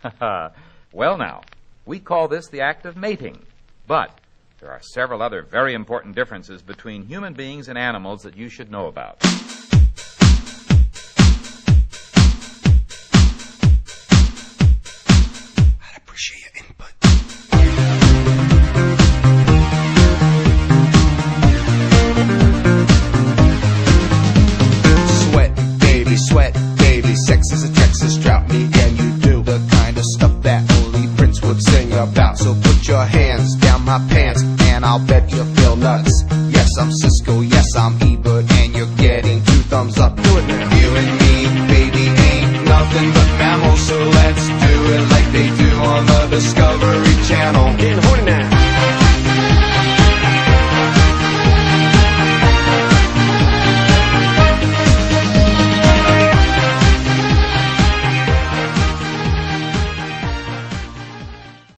Well, now, we call this the act of mating. But there are several other very important differences between human beings and animals that you should know about. I'd appreciate your input. Sweat, baby, sex is a Texas drought. Me and you do the kind of stuff that only Prince would sing about. So put your hands down my pants, and I'll bet you feel nuts. Yes, I'm Cisco, yes, I'm Ebert, and you're getting 2 thumbs up. Do it now. You and me, baby, ain't nothing but mammals, so let's do it like they do on the Discovery Channel.